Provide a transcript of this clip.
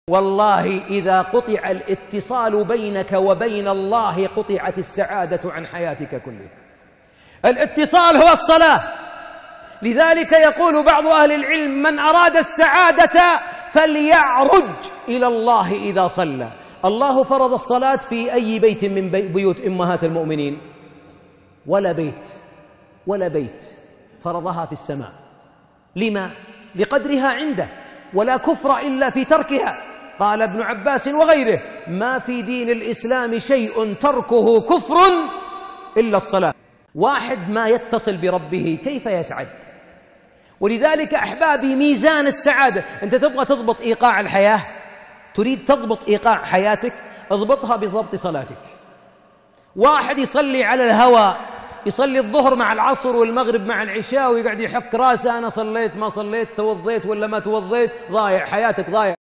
والله إذا قطع الاتصال بينك وبين الله قطعت السعادة عن حياتك كلها. الاتصال هو الصلاة. لذلك يقول بعض أهل العلم: من أراد السعادة فليعرج إلى الله إذا صلى. الله فرض الصلاة في أي بيت من بيوت أمهات المؤمنين؟ ولا بيت فرضها في السماء. لما؟ لقدرها عنده، ولا كفر إلا في تركها. قال ابن عباس وغيره: ما في دين الإسلام شيء تركه كفر إلا الصلاة. واحد ما يتصل بربه كيف يسعد؟ ولذلك أحبابي، ميزان السعادة، أنت تبغى تضبط إيقاع الحياة، تريد تضبط إيقاع حياتك، اضبطها بضبط صلاتك. واحد يصلي على الهوى، يصلي الظهر مع العصر والمغرب مع العشاء ويقعد يحك راسه: أنا صليت ما صليت، توضيت ولا ما توضيت، ضايع، حياتك ضايع.